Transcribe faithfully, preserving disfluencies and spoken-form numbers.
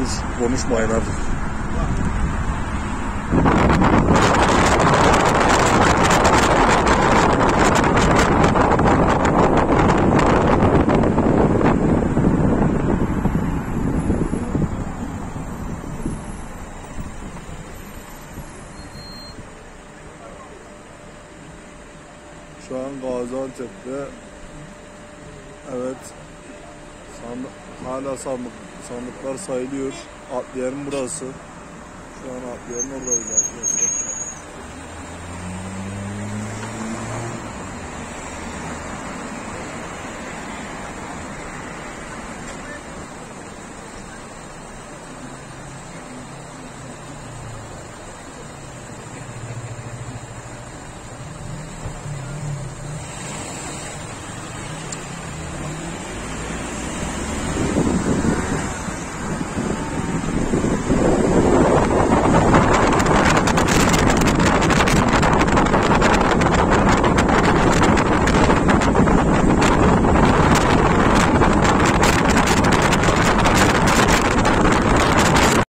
dur konuşmayın artık. Şu an Gaziantep'te, evet, sandık, hala sandık, sandıklar sayılıyor. Adliyenin burası. Şu an adliyenin oradayız arkadaşlar.